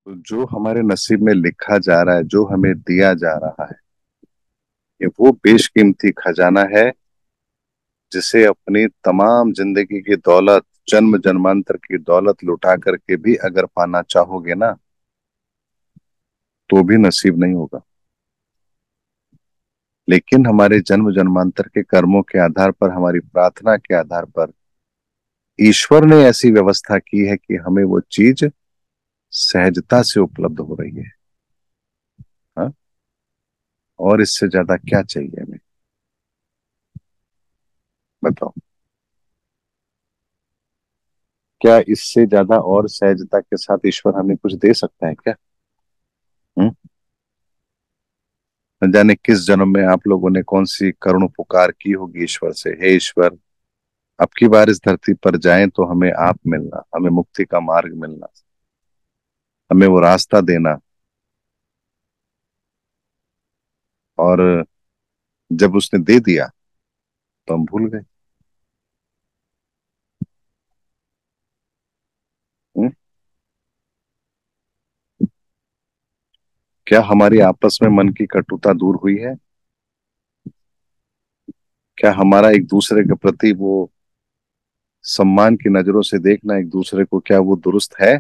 तो जो हमारे नसीब में लिखा जा रहा है, जो हमें दिया जा रहा है, ये वो बेशकीमती खजाना है जिसे अपनी तमाम जिंदगी की दौलत, जन्म जन्मांतर की दौलत लुटा करके भी अगर पाना चाहोगे ना, तो भी नसीब नहीं होगा। लेकिन हमारे जन्म जन्मांतर के कर्मों के आधार पर, हमारी प्रार्थना के आधार पर ईश्वर ने ऐसी व्यवस्था की है कि हमें वो चीज सहजता से उपलब्ध हो रही है। हाँ, और इससे ज्यादा क्या चाहिए हमें? बताओ। क्या इससे ज्यादा और सहजता के साथ ईश्वर हमें कुछ दे सकता है क्या? हम्म। न जाने किस जन्म में आप लोगों ने कौन सी करुण पुकार की होगी ईश्वर से, हे ईश्वर, अब की बार इस धरती पर जाएं तो हमें आप मिलना, हमें मुक्ति का मार्ग मिलना, हमें वो रास्ता देना। और जब उसने दे दिया तो हम भूल गए। हम्म? क्या हमारी आपस में मन की कटुता दूर हुई है? क्या हमारा एक दूसरे के प्रति वो सम्मान की नजरों से देखना एक दूसरे को, क्या वो दुरुस्त है?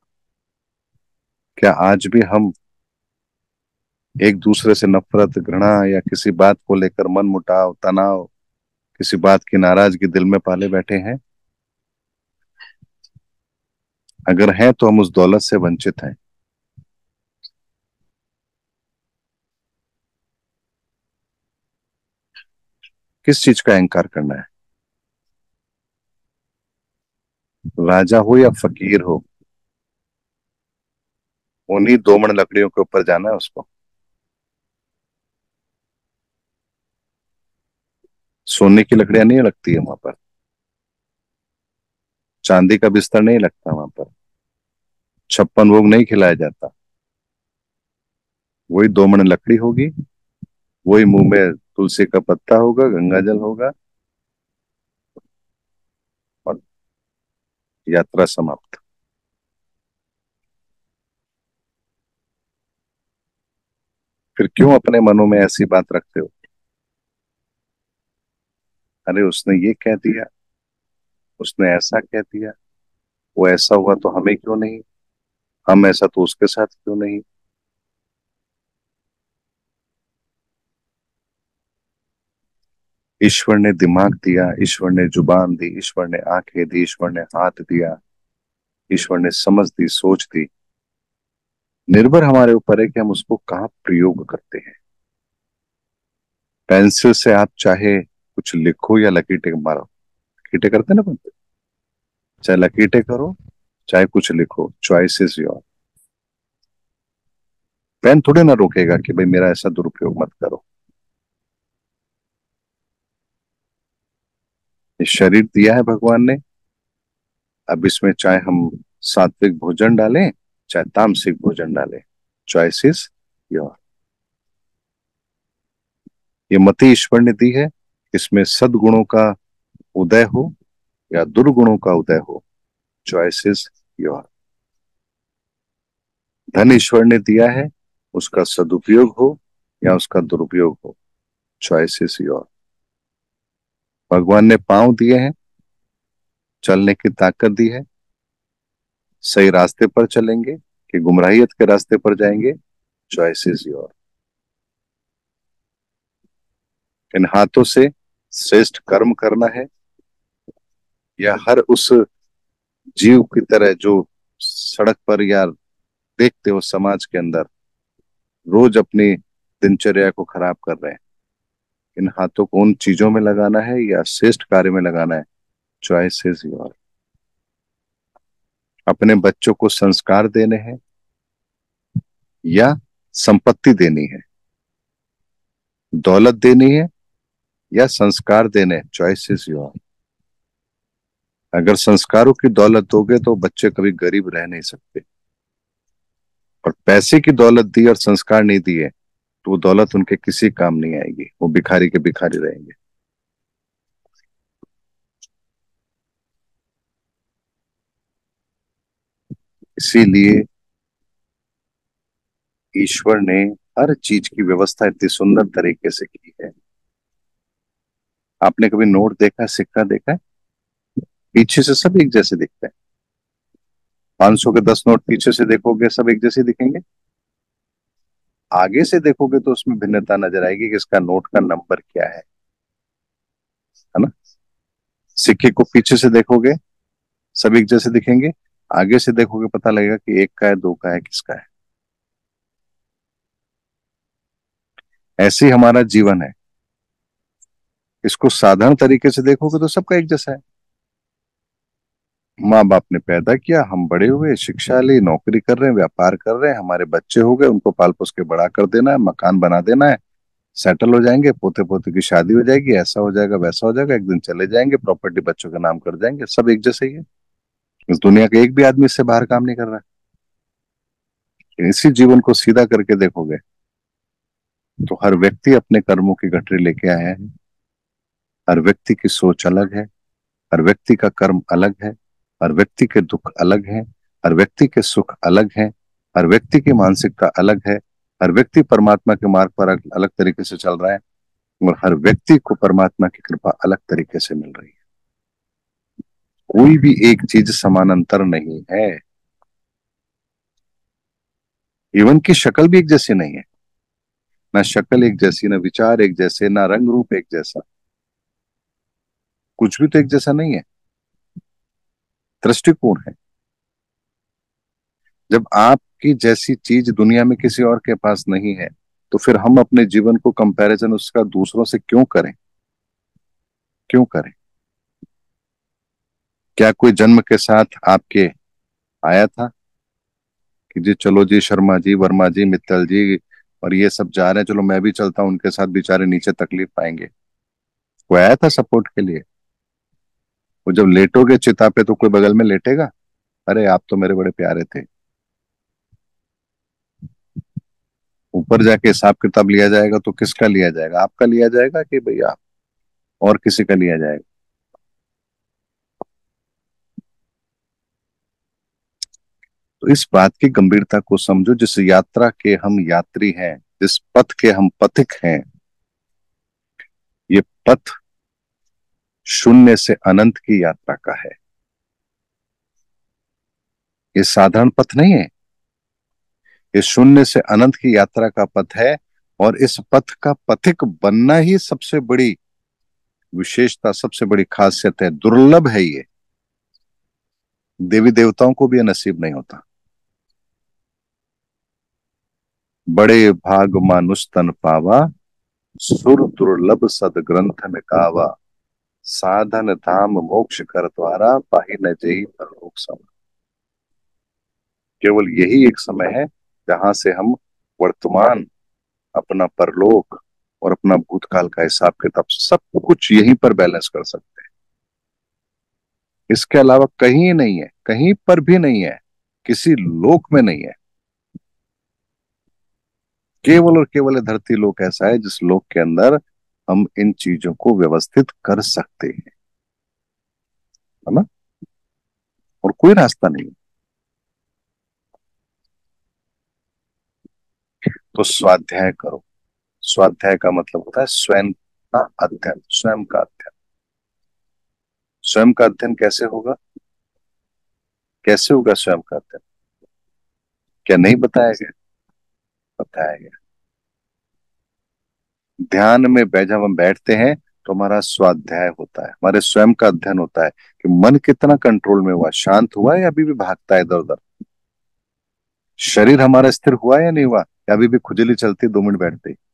क्या आज भी हम एक दूसरे से नफरत, घृणा या किसी बात को लेकर मन मुटाव, तनाव, किसी बात की नाराजगी दिल में पाले बैठे हैं? अगर हैं तो हम उस दौलत से वंचित हैं। किस चीज का अहंकार करना है? राजा हो या फकीर हो, उन्हीं दो मण लकड़ियों के ऊपर जाना है उसको। सोने की लकड़ियां नहीं लगती है वहां पर, चांदी का बिस्तर नहीं लगता वहां पर, छप्पन भोग नहीं खिलाया जाता। वही दो मण लकड़ी होगी, वही मुंह में तुलसी का पत्ता होगा, गंगा जल होगा, और यात्रा समाप्त। फिर क्यों अपने मनों में ऐसी बात रखते हो? अरे उसने ये कह दिया, उसने ऐसा कह दिया, वो ऐसा हुआ तो हमें क्यों नहीं, हम ऐसा तो उसके साथ क्यों नहीं? ईश्वर ने दिमाग दिया, ईश्वर ने जुबान दी, ईश्वर ने आंखें दी, ईश्वर ने हाथ दिया, ईश्वर ने समझ दी, सोच दी। निर्भर हमारे ऊपर है कि हम उसको कहाँ प्रयोग करते हैं। पेंसिल से आप चाहे कुछ लिखो या लकीटे मारो, लकीटे करते हैं ना बंदे, चाहे लकीटे करो चाहे कुछ लिखो, चॉइस इज योर। पेन थोड़े ना रोकेगा कि भाई मेरा ऐसा दुरुपयोग मत करो। ये शरीर दिया है भगवान ने, अब इसमें चाहे हम सात्विक भोजन डालें चाहे तामसिक भोजन डालें, चॉइस इज योर। ये मति ईश्वर ने दी है, इसमें सद्गुणों का उदय हो या दुर्गुणों का उदय हो, चॉइस इज योर। धन ईश्वर ने दिया है, उसका सदुपयोग हो या उसका दुरुपयोग हो, चॉइस इज योर। भगवान ने पांव दिए हैं, चलने की ताकत दी है, सही रास्ते पर चलेंगे कि गुमराहियत के रास्ते पर जाएंगे, चॉइस इज योर। इन हाथों से श्रेष्ठ कर्म करना है या हर उस जीव की तरह जो सड़क पर या देखते हो समाज के अंदर रोज अपनी दिनचर्या को खराब कर रहे हैं, इन हाथों को उन चीजों में लगाना है या श्रेष्ठ कार्य में लगाना है, चॉइस इज योर। अपने बच्चों को संस्कार देने हैं या संपत्ति देनी है, दौलत देनी है या संस्कार देने, चॉइस इज योर। अगर संस्कारों की दौलत दोगे तो बच्चे कभी गरीब रह नहीं सकते, और पैसे की दौलत दी और संस्कार नहीं दिए तो वो दौलत उनके किसी काम नहीं आएगी, वो भिखारी के भिखारी रहेंगे। इसीलिए ईश्वर ने हर चीज की व्यवस्था इतनी सुंदर तरीके से की है। आपने कभी नोट देखा है, सिक्का देखा है? पीछे से सब एक जैसे दिखते हैं। 500 के 10 नोट पीछे से देखोगे सब एक जैसे दिखेंगे। आगे से देखोगे तो उसमें भिन्नता नजर आएगी कि इसका नोट का नंबर क्या है ना। सिक्के को पीछे से देखोगे सब एक जैसे दिखेंगे। आगे से देखोगे पता लगेगा कि एक का है, दो का है, किसका है। ऐसे ही हमारा जीवन है। इसको साधारण तरीके से देखोगे तो सबका एक जैसा है। माँ बाप ने पैदा किया, हम बड़े हुए, शिक्षा ली, नौकरी कर रहे हैं, व्यापार कर रहे हैं, हमारे बच्चे हो गए, उनको पाल पोस के बड़ा कर देना है, मकान बना देना है, सेटल हो जाएंगे, पोते पोते की शादी हो जाएगी, ऐसा हो जाएगा, वैसा हो जाएगा, एक दिन चले जाएंगे, प्रॉपर्टी बच्चों के नाम कर जाएंगे, सब एक जैसे ही है। इस दुनिया का एक भी आदमी इससे बाहर काम नहीं कर रहा है। इसी जीवन को सीधा करके देखोगे तो हर व्यक्ति अपने कर्मों की गठरी लेके आया है। हर व्यक्ति की सोच अलग है। हर व्यक्ति का कर्म अलग है। हर व्यक्ति के दुख अलग हैं। हर व्यक्ति के सुख अलग हैं। हर व्यक्ति की मानसिकता अलग है। हर व्यक्ति परमात्मा के मार्ग पर अलग तरीके से चल रहा है। और हर व्यक्ति को परमात्मा की कृपा अलग तरीके से मिल रही है। कोई भी एक चीज समानांतर नहीं है। इवन की शक्ल भी एक जैसी नहीं है। ना शक्ल एक जैसी, ना विचार एक जैसे, ना रंग रूप एक जैसा। कुछ भी तो एक जैसा नहीं है। दृष्टिकोण है। जब आपकी जैसी चीज दुनिया में किसी और के पास नहीं है तो फिर हम अपने जीवन को कंपैरिजन उसका दूसरों से क्यों करें? क्यों करें? क्या कोई जन्म के साथ आपके आया था कि जी चलो जी, शर्मा जी, वर्मा जी, मित्तल जी और ये सब जा रहे हैं, चलो मैं भी चलता हूँ उनके साथ, बेचारे नीचे तकलीफ पाएंगे? कोई आया था सपोर्ट के लिए? वो जब लेटोगे चिता पे तो कोई बगल में लेटेगा, अरे आप तो मेरे बड़े प्यारे थे। ऊपर जाके हिसाब किताब लिया जाएगा तो किसका लिया जाएगा? आपका लिया जाएगा कि भैया और किसी का लिया जाएगा? तो इस बात की गंभीरता को समझो, जिस यात्रा के हम यात्री हैं, जिस पथ के हम पथिक हैं, ये पथ शून्य से अनंत की यात्रा का है। ये साधारण पथ नहीं है। ये शून्य से अनंत की यात्रा का पथ है। और इस पथ का पथिक बनना ही सबसे बड़ी विशेषता, सबसे बड़ी खासियत है। दुर्लभ है ये। देवी देवताओं को भी ये नसीब नहीं होता। बड़े भाग मानुष तन पावा, सुर दुर्लभ सदग्रंथ में गावा, साधन धाम मोक्ष कर द्वारा, पाहि न जेहि परलोक सम। केवल यही एक समय है जहां से हम वर्तमान, अपना परलोक और अपना भूतकाल का हिसाब किताब सब कुछ यहीं पर बैलेंस कर सकते हैं। इसके अलावा कहीं नहीं है, कहीं पर भी नहीं है, किसी लोक में नहीं है। केवल और केवल धरती लोक ऐसा है जिस लोक के अंदर हम इन चीजों को व्यवस्थित कर सकते हैं, है ना। और कोई रास्ता नहीं। तो स्वाध्याय करो। स्वाध्याय का मतलब होता है स्वयं का अध्ययन। स्वयं का अध्ययन। स्वयं का अध्ययन कैसे होगा? कैसे होगा स्वयं का अध्ययन? क्या नहीं बताया गया? बताया गया। ध्यान में जब हम बैठते हैं तो हमारा स्वाध्याय होता है, हमारे स्वयं का अध्ययन होता है कि मन कितना कंट्रोल में हुआ, शांत हुआ है या अभी भी भागता है इधर उधर। शरीर हमारा स्थिर हुआ है या नहीं हुआ, या अभी भी खुजली चलती 2 मिनट बैठते ही।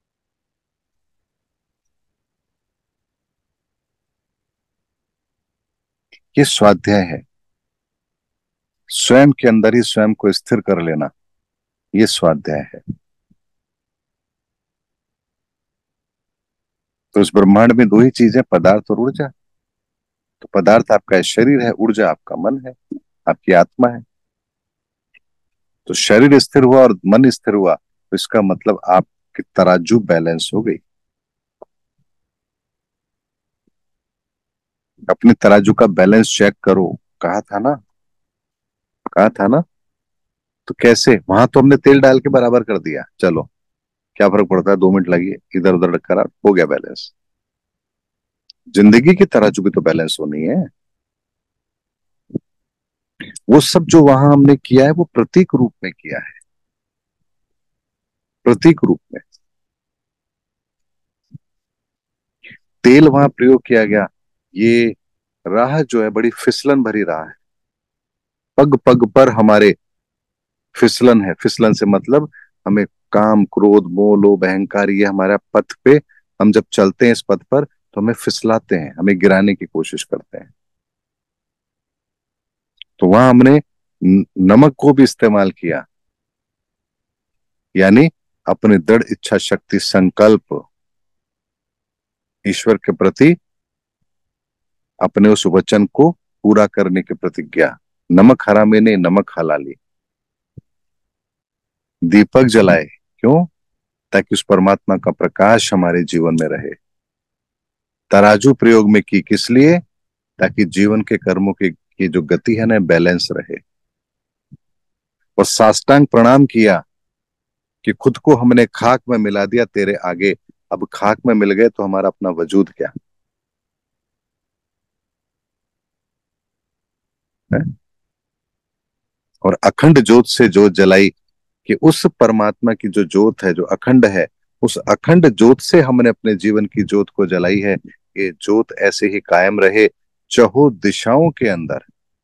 ये स्वाध्याय है। स्वयं के अंदर ही स्वयं को स्थिर कर लेना, ये स्वाध्याय है। तो इस ब्रह्मांड में दो ही चीजें, पदार्थ और ऊर्जा। तो पदार्थ आपका शरीर है, ऊर्जा आपका मन है, आपकी आत्मा है। तो शरीर स्थिर हुआ और मन स्थिर हुआ तो इसका मतलब आपकी तराजू बैलेंस हो गई। अपने तराजू का बैलेंस चेक करो। कहा था ना, कहा था ना, तो कैसे, वहां तो हमने तेल डाल के बराबर कर दिया, चलो क्या फर्क पड़ता है, 2 मिनट लगी, इधर उधर करा, हो गया बैलेंस। जिंदगी की तराजू भी तो बैलेंस होनी है। वो सब जो वहां हमने किया है वो प्रतीक रूप में किया है, प्रतीक रूप में। तेल वहां प्रयोग किया गया, ये राह जो है बड़ी फिसलन भरी राह है, पग पग पर हमारे फिसलन है। फिसलन से मतलब हमें काम क्रोध मोह लोभ अहंकार, ये हमारा पथ पे, हम जब चलते हैं इस पथ पर तो हमें फिसलाते हैं, हमें गिराने की कोशिश करते हैं। तो वहां हमने नमक को भी इस्तेमाल किया, यानी अपनी दृढ़ इच्छा शक्ति संकल्प ईश्वर के प्रति, अपने उस वचन को पूरा करने की प्रतिज्ञा। नमक हरामी ने नमक हलाली, दीपक जलाए, क्यों? ताकि उस परमात्मा का प्रकाश हमारे जीवन में रहे। तराजू प्रयोग में की किस लिए? ताकि जीवन के कर्मों की जो गति है ना, बैलेंस रहे। और साष्टांग प्रणाम किया कि खुद को हमने खाक में मिला दिया तेरे आगे, अब खाक में मिल गए तो हमारा अपना वजूद क्या है। और अखंड ज्योत से ज्योत जलाई, कि उस परमात्मा की जो ज्योत है जो अखंड है, उस अखंड ज्योत से हमने अपने जीवन की ज्योत को जलाई है। ये ज्योत ऐसे ही कायम रहे चहुं दिशाओं के अंदर,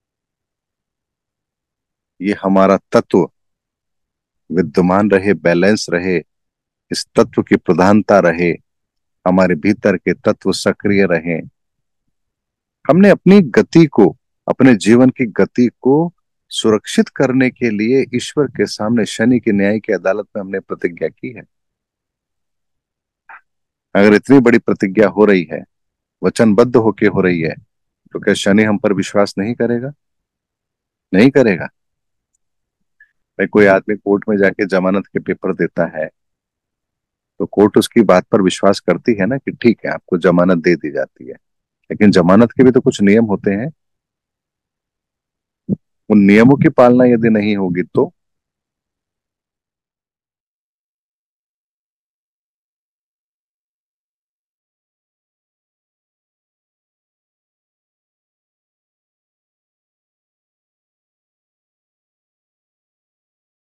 ये हमारा तत्व विद्यमान रहे, बैलेंस रहे, इस तत्व की प्रधानता रहे, हमारे भीतर के तत्व सक्रिय रहे। हमने अपनी गति को, अपने जीवन की गति को सुरक्षित करने के लिए ईश्वर के सामने शनि की न्याय की अदालत में हमने प्रतिज्ञा की है। अगर इतनी बड़ी प्रतिज्ञा हो रही है, वचनबद्ध होके हो रही है, तो क्या शनि हम पर विश्वास नहीं करेगा? नहीं करेगा। भाई कोई आदमी कोर्ट में जाके जमानत के पेपर देता है, तो कोर्ट उसकी बात पर विश्वास करती है ना, कि ठीक है आपको जमानत दे दी जाती है। लेकिन जमानत के भी तो कुछ नियम होते हैं, उन नियमों की पालना यदि नहीं होगी तो